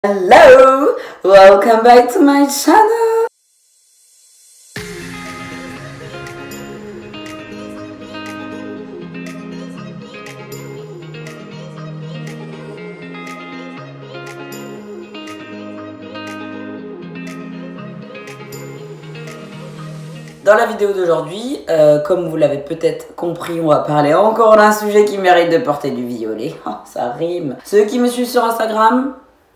Hello! Welcome back to my channel! Dans la vidéo d'aujourd'hui, comme vous l'avez peut-être compris, on va parler encore d'un sujet qui mérite de porter du violet. Oh, ça rime. Ceux qui me suivent sur Instagram,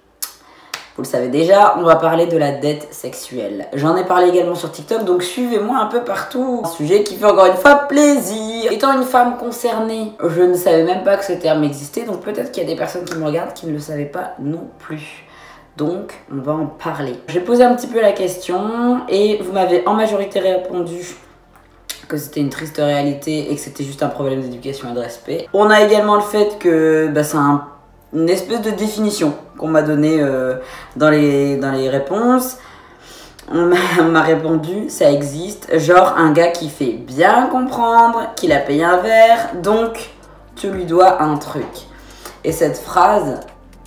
vous le savez déjà, on va parler de la dette sexuelle. J'en ai parlé également sur TikTok, donc suivez-moi un peu partout. Un sujet qui fait encore une fois plaisir. Étant une femme concernée, je ne savais même pas que ce terme existait, donc peut-être qu'il y a des personnes qui me regardent qui ne le savaient pas non plus. Donc, on va en parler. J'ai posé un petit peu la question et vous m'avez en majorité répondu que c'était une triste réalité et que c'était juste un problème d'éducation et de respect. On a également le fait que c'est une espèce de définition qu'on m'a donnée dans les réponses. On m'a répondu, ça existe, genre un gars qui fait bien comprendre qu'il a payé un verre, donc tu lui dois un truc. Et cette phrase,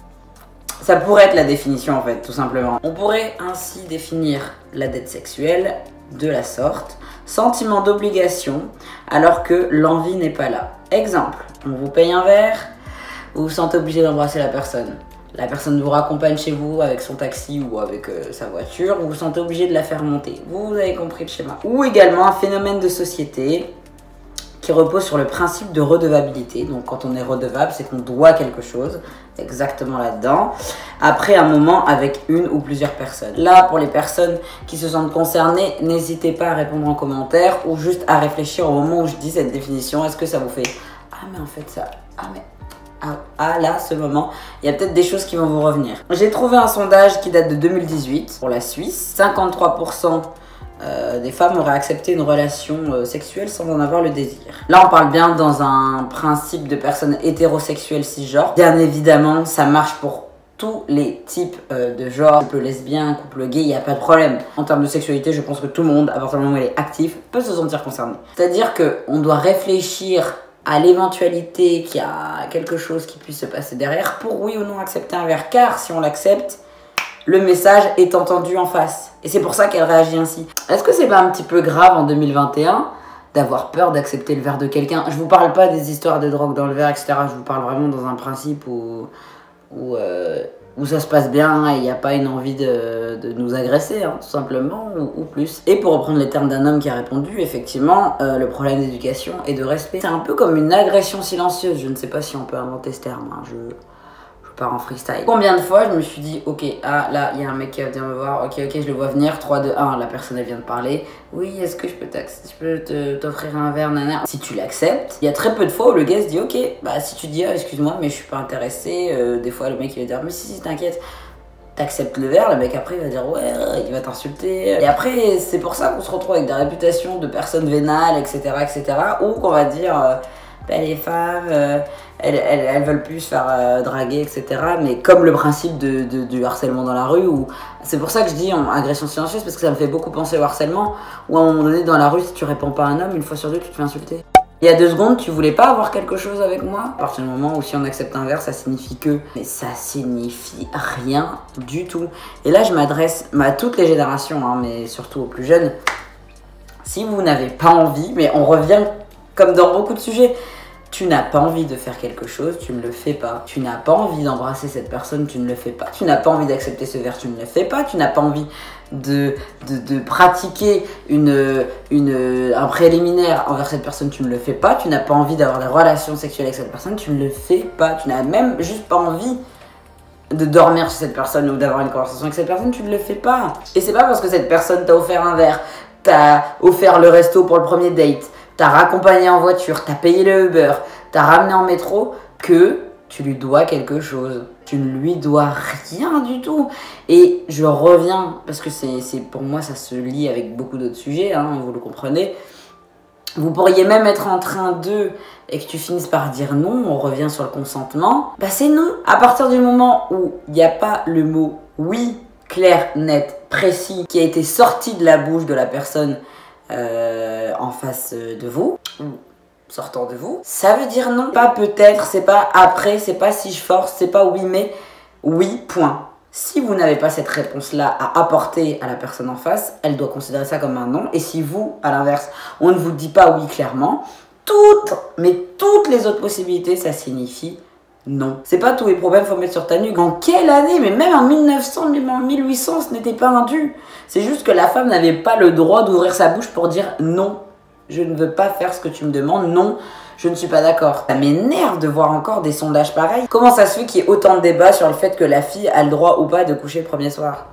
ça pourrait être la définition en fait, tout simplement. On pourrait ainsi définir la dette sexuelle de la sorte: sentiment d'obligation alors que l'envie n'est pas là. Exemple, on vous paye un verre, vous vous sentez obligé d'embrasser la personne. La personne vous raccompagne chez vous avec son taxi ou avec sa voiture, vous vous sentez obligé de la faire monter. Vous avez compris le schéma. Ou également un phénomène de société qui repose sur le principe de redevabilité. Donc quand on est redevable, c'est qu'on doit quelque chose, exactement là-dedans, après un moment avec une ou plusieurs personnes. Là, pour les personnes qui se sentent concernées, n'hésitez pas à répondre en commentaire ou juste à réfléchir au moment où je dis cette définition. Est-ce que ça vous fait « Ah mais en fait ça... Ah mais... » Ah là, ce moment, il y a peut-être des choses qui vont vous revenir. J'ai trouvé un sondage qui date de 2018 pour la Suisse. 53% des femmes auraient accepté une relation sexuelle sans en avoir le désir. Là, on parle bien dans un principe de personnes hétérosexuelles cisgenres. Bien évidemment, ça marche pour tous les types de genres. Couple lesbien, couple gay, il n'y a pas de problème. En termes de sexualité, je pense que tout le monde, à partir du moment où il est actif, peut se sentir concerné. C'est-à-dire qu'on doit réfléchir à l'éventualité qu'il y a quelque chose qui puisse se passer derrière pour oui ou non accepter un verre. Car si on l'accepte, le message est entendu en face. Et c'est pour ça qu'elle réagit ainsi. Est-ce que c'est pas un petit peu grave en 2021 d'avoir peur d'accepter le verre de quelqu'un? Je vous parle pas des histoires de drogue dans le verre, etc. Je vous parle vraiment dans un principe où ça se passe bien et il n'y a pas une envie de nous agresser, hein, tout simplement, ou plus. Et pour reprendre les termes d'un homme qui a répondu, effectivement, le problème d'éducation et de respect, c'est un peu comme une agression silencieuse. Je ne sais pas si on peut inventer ce terme, hein. Je pars en freestyle. Combien de fois je me suis dit, ok, ah là, il y a un mec qui va venir me voir, ok, je le vois venir, 3, 2, 1, la personne elle vient de parler. Oui, est-ce que je peux t'offrir un verre, nana? Si tu l'acceptes, il y a très peu de fois où le gars se dit, ok, si tu dis, ah, excuse-moi, mais je suis pas intéressé, des fois le mec il va dire, mais si, t'inquiète. T'acceptes le verre, le mec après il va dire ouais, il va t'insulter. Et après, c'est pour ça qu'on se retrouve avec des réputations de personnes vénales, etc., ou qu'on va dire, les femmes, elles veulent plus se faire draguer, etc. Mais comme le principe du harcèlement dans la rue, c'est pour ça que je dis agression silencieuse, parce que ça me fait beaucoup penser au harcèlement, où à un moment donné dans la rue, si tu réponds pas à un homme, une fois sur deux, tu te fais insulter. Il y a 2 secondes, tu voulais pas avoir quelque chose avec moi? À partir du moment où si on accepte un verre, ça signifie que... Mais ça signifie rien du tout. Et là, je m'adresse à toutes les générations, hein, mais surtout aux plus jeunes. Si vous n'avez pas envie, mais on revient comme dans beaucoup de sujets, tu n'as pas envie de faire quelque chose, tu ne le fais pas. Tu n'as pas envie d'embrasser cette personne, tu ne le fais pas. Tu n'as pas envie d'accepter ce verre, tu ne le fais pas. Tu n'as pas envie de pratiquer un préliminaire envers cette personne, tu ne le fais pas. Tu n'as pas envie d'avoir des relations sexuelles avec cette personne, tu ne le fais pas. Tu n'as même juste pas envie de dormir chez cette personne ou d'avoir une conversation avec cette personne, tu ne le fais pas. Et c'est pas parce que cette personne t'a offert un verre, t'a offert le resto pour le premier date, t'as raccompagné en voiture, t'as payé le Uber, t'as ramené en métro, que tu lui dois quelque chose. Tu ne lui dois rien du tout. Et je reviens, parce que pour moi ça se lie avec beaucoup d'autres sujets, hein, vous le comprenez. Vous pourriez même être en train et que tu finisses par dire non, on revient sur le consentement. C'est non. À partir du moment où il n'y a pas le mot oui, clair, net, précis, qui a été sorti de la bouche de la personne en face de vous, ou sortant de vous, ça veut dire non. Pas peut-être, c'est pas après, c'est pas si je force, c'est pas oui mais, oui, point. Si vous n'avez pas cette réponse-là à apporter à la personne en face, elle doit considérer ça comme un non. Et si vous, à l'inverse, on ne vous dit pas oui clairement, toutes les autres possibilités, ça signifie non. C'est pas tous les problèmes qu'il faut mettre sur ta nuque. En quelle année? Mais même en 1900, même en 1800, ce n'était pas un dû. C'est juste que la femme n'avait pas le droit d'ouvrir sa bouche pour dire non. Je ne veux pas faire ce que tu me demandes. Non, je ne suis pas d'accord. Ça m'énerve de voir encore des sondages pareils. Comment ça se fait qu'il y ait autant de débats sur le fait que la fille a le droit ou pas de coucher le premier soir?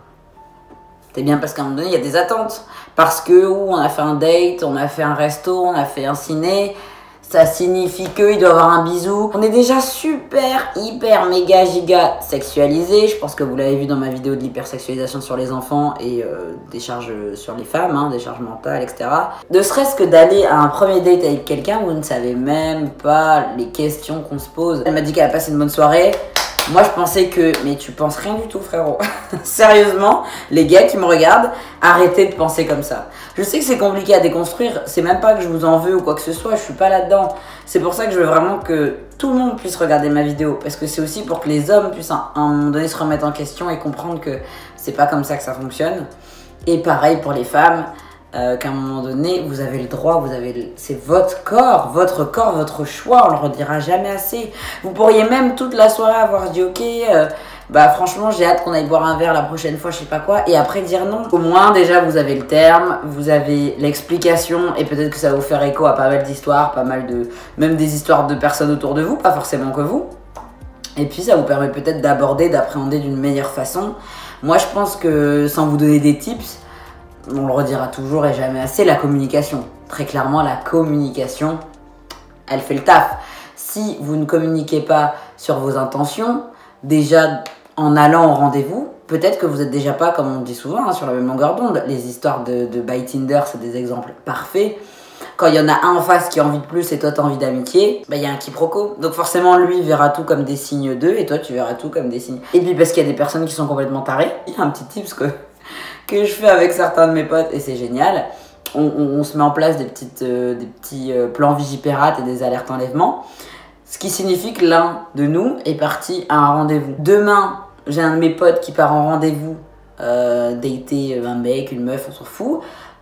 C'est bien parce qu'à un moment donné, il y a des attentes. Parce que on a fait un date, on a fait un resto, on a fait un ciné. Ça signifie qu'il doit avoir un bisou. On est déjà super, hyper, méga, giga sexualisé. Je pense que vous l'avez vu dans ma vidéo de l'hypersexualisation sur les enfants et des charges sur les femmes, hein, des charges mentales, etc. Ne serait-ce que d'aller à un premier date avec quelqu'un, vous ne savez même pas les questions qu'on se pose. Elle m'a dit qu'elle a passé une bonne soirée. Moi, je pensais que... Mais tu penses rien du tout, frérot. Sérieusement, les gars qui me regardent, arrêtez de penser comme ça. Je sais que c'est compliqué à déconstruire. C'est même pas que je vous en veux ou quoi que ce soit. Je suis pas là-dedans. C'est pour ça que je veux vraiment que tout le monde puisse regarder ma vidéo. Parce que c'est aussi pour que les hommes puissent à un moment donné se remettre en question et comprendre que c'est pas comme ça que ça fonctionne. Et pareil pour les femmes. Qu'à un moment donné, vous avez le droit, c'est votre corps, votre choix, on le redira jamais assez. Vous pourriez même toute la soirée avoir dit ok, bah franchement j'ai hâte qu'on aille boire un verre la prochaine fois, je sais pas quoi, et après dire non. Au moins déjà vous avez le terme, vous avez l'explication, et peut-être que ça va vous faire écho à pas mal d'histoires, même des histoires de personnes autour de vous, pas forcément que vous. Et puis ça vous permet peut-être d'aborder, d'appréhender d'une meilleure façon. Moi je pense que sans vous donner des tips, on le redira toujours et jamais assez, la communication. Très clairement, la communication, elle fait le taf. Si vous ne communiquez pas sur vos intentions, déjà en allant au rendez-vous, peut-être que vous n'êtes déjà pas, comme on dit souvent, hein, sur la même longueur d'onde. Les histoires de by Tinder, c'est des exemples parfaits. Quand il y en a un en face qui a envie de plus et toi tu as envie d'amitié, bah il y a un quiproquo. Donc forcément lui verra tout comme des signes d'eux et toi tu verras tout comme des signes. Et puis parce qu'il y a des personnes qui sont complètement tarées, il y a un petit tips que je fais avec certains de mes potes et c'est génial. On se met en place des petits plans Vigipirate et des alertes enlèvement. Ce qui signifie que l'un de nous est parti à un rendez-vous. Demain, j'ai un de mes potes qui part en rendez-vous, dater un mec, une meuf, on s'en fout.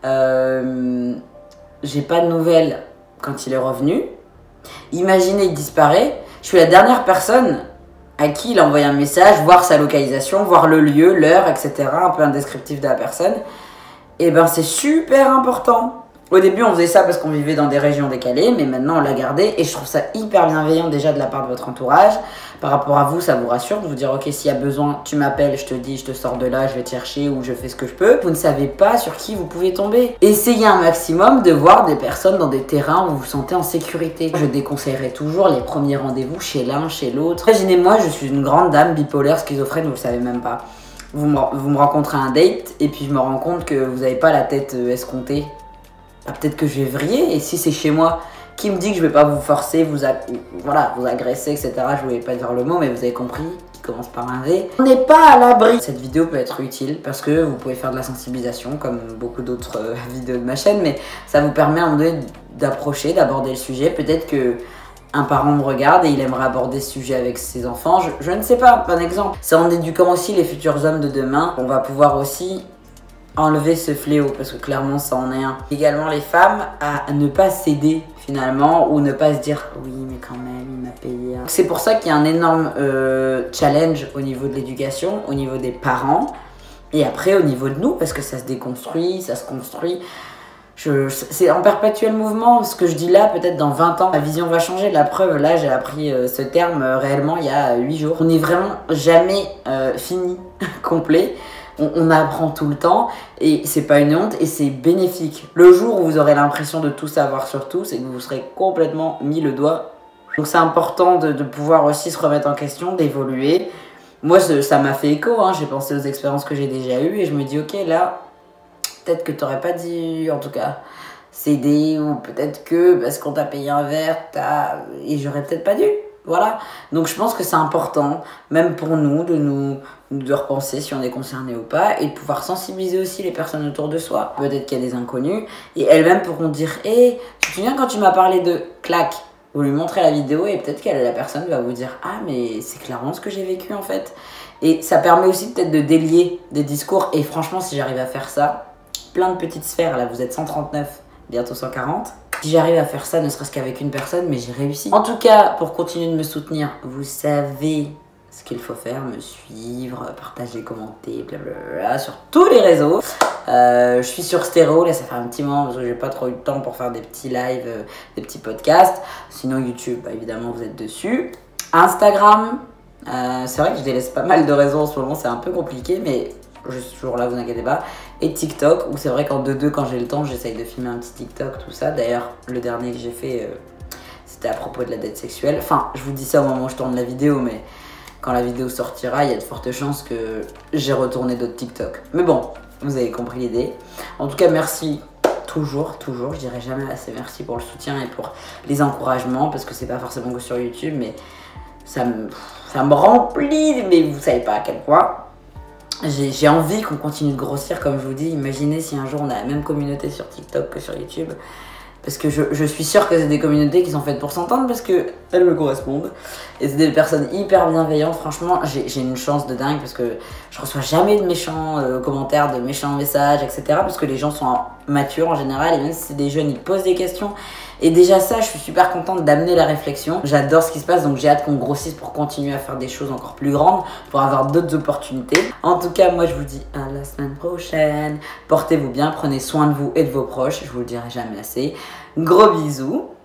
J'ai pas de nouvelles quand il est revenu. Imaginez, il disparaît. Je suis la dernière personne à qui il a envoyé un message, voir sa localisation, voir le lieu, l'heure, etc. Un peu un descriptif de la personne. Et ben c'est super important. Au début on faisait ça parce qu'on vivait dans des régions décalées, mais maintenant on l'a gardé et je trouve ça hyper bienveillant déjà de la part de votre entourage. Par rapport à vous, ça vous rassure de vous dire ok, s'il y a besoin, tu m'appelles, je te dis, je te sors de là, je vais te chercher ou je fais ce que je peux. Vous ne savez pas sur qui vous pouvez tomber. Essayez un maximum de voir des personnes dans des terrains où vous vous sentez en sécurité. Je déconseillerais toujours les premiers rendez-vous chez l'un, chez l'autre. Imaginez-moi, je suis une grande dame bipolaire, schizophrène, vous le savez même pas. Vous me rencontrez à un date et puis je me rends compte que vous n'avez pas la tête escomptée. Bah, peut-être que je vais vriller et si c'est chez moi, qui me dit que je vais pas vous forcer, vous agresser, etc. Je voulais pas dire le mot, mais vous avez compris, qui commence par un V. On n'est pas à l'abri. Cette vidéo peut être utile parce que vous pouvez faire de la sensibilisation comme beaucoup d'autres vidéos de ma chaîne, mais ça vous permet à un moment donné d'approcher, d'aborder le sujet. Peut-être que un parent me regarde et il aimerait aborder ce sujet avec ses enfants. Je ne sais pas, un exemple. C'est en éduquant aussi les futurs hommes de demain, on va pouvoir aussi enlever ce fléau, parce que clairement ça en est un. Également les femmes à ne pas céder finalement, ou ne pas se dire oui mais quand même il m'a payé. C'est pour ça qu'il y a un énorme challenge au niveau de l'éducation, au niveau des parents, et après au niveau de nous, parce que ça se déconstruit, ça se construit. C'est en perpétuel mouvement. Ce que je dis là, peut-être dans 20 ans, ma vision va changer. La preuve, là, j'ai appris ce terme réellement il y a 8 jours. On n'est vraiment jamais fini, complet. On apprend tout le temps et c'est pas une honte et c'est bénéfique. Le jour où vous aurez l'impression de tout savoir sur tout, c'est que vous serez complètement mis le doigt. Donc c'est important de pouvoir aussi se remettre en question, d'évoluer. Moi, ça m'a fait écho, hein. J'ai pensé aux expériences que j'ai déjà eues et je me dis, ok, là, peut-être que t'aurais pas dû, en tout cas, céder, ou peut-être que parce qu'on t'a payé un verre, et j'aurais peut-être pas dû. Voilà. Donc je pense que c'est important, même pour nous, de repenser si on est concerné ou pas, et de pouvoir sensibiliser aussi les personnes autour de soi. Peut-être qu'il y a des inconnus, et elles-mêmes pourront dire, hé, tu te souviens quand tu m'as parlé de clac? vous lui montrez la vidéo et peut-être que la personne va vous dire « Ah, mais c'est clairement ce que j'ai vécu en fait ». Et ça permet aussi peut-être de délier des discours. Et franchement, si j'arrive à faire ça, plein de petites sphères, là vous êtes 139, bientôt 140. Si j'arrive à faire ça, ne serait-ce qu'avec une personne, mais j'ai réussi. En tout cas, pour continuer de me soutenir, vous savez ce qu'il faut faire, me suivre, partager, commenter, blablabla, sur tous les réseaux. Je suis sur Stéréo, là ça fait un petit moment parce que j'ai pas trop eu de temps pour faire des petits lives, des petits podcasts. Sinon YouTube, bah, évidemment vous êtes dessus. Instagram, c'est vrai que je délaisse pas mal de réseaux en ce moment, c'est un peu compliqué, mais je suis toujours là, vous inquiétez pas. Et TikTok, où c'est vrai qu'en 2-2, quand j'ai le temps, j'essaye de filmer un petit TikTok, tout ça. D'ailleurs, le dernier que j'ai fait, c'était à propos de la dette sexuelle. Enfin, je vous dis ça au moment où je tourne la vidéo, mais quand la vidéo sortira, il y a de fortes chances que j'ai retourné d'autres TikTok. Mais bon, vous avez compris l'idée. En tout cas, merci toujours, je dirais jamais assez merci pour le soutien et pour les encouragements, parce que c'est pas forcément que sur YouTube, mais ça me remplit, mais vous savez pas à quel point. J'ai envie qu'on continue de grossir, comme je vous dis. Imaginez si un jour on a la même communauté sur TikTok que sur YouTube. Parce que je suis sûre que c'est des communautés qui sont faites pour s'entendre parce qu'elles me correspondent. Et c'est des personnes hyper bienveillantes. Franchement, j'ai une chance de dingue parce que je reçois jamais de méchants commentaires, de méchants messages, etc. Parce que les gens sont matures en général. Et même si c'est des jeunes, ils posent des questions. Et déjà ça, je suis super contente d'amener la réflexion. J'adore ce qui se passe, donc j'ai hâte qu'on grossisse pour continuer à faire des choses encore plus grandes, pour avoir d'autres opportunités. En tout cas, moi je vous dis à la semaine prochaine. Portez-vous bien, prenez soin de vous et de vos proches, je vous le dirai jamais assez. Gros bisous.